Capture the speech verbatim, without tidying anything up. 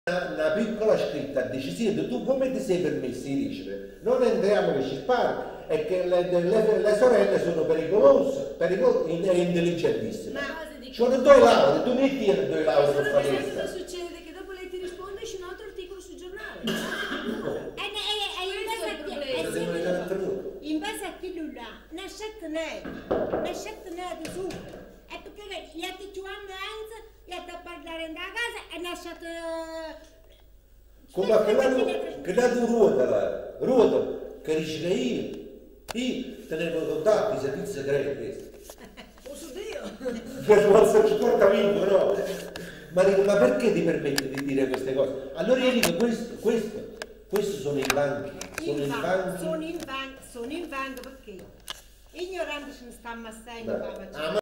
una piccola scritta decisiva, tu come ti sei permesso di dicere non entriamo che ci spari e che le, le, le sorelle sono pericolose, pericolose e intelligentissime. Ci sono due lauree, tu metti le due lauree per fare questo. Cosa succede? Che dopo lei ti risponde esce un altro articolo sul giornale. In base a chi lui là, nascette nera, nascette nera di su. E perché gli altri anni anzi, gli altri a parlare in casa e nascette... Come a quella che dato ruota là, ruota, che dice che io, io tenevo contatti, i servizi segreti. Oh su Dio! Per forza ci porta vinto, no? Ma dico, ma perché ti permetti di dire queste cose? Allora io dico, questo, questo, questo sono i banchi, sono i banchi. Sono in banca, sono in banca perché ignoranti ce ne stanno assai.